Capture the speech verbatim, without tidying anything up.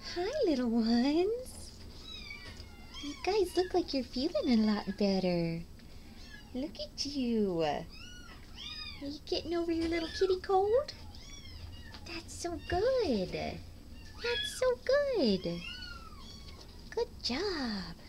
Hi, little ones. You guys look like you're feeling a lot better. Look at you. Are you getting over your little kitty cold? That's so good. That's so good. Good job.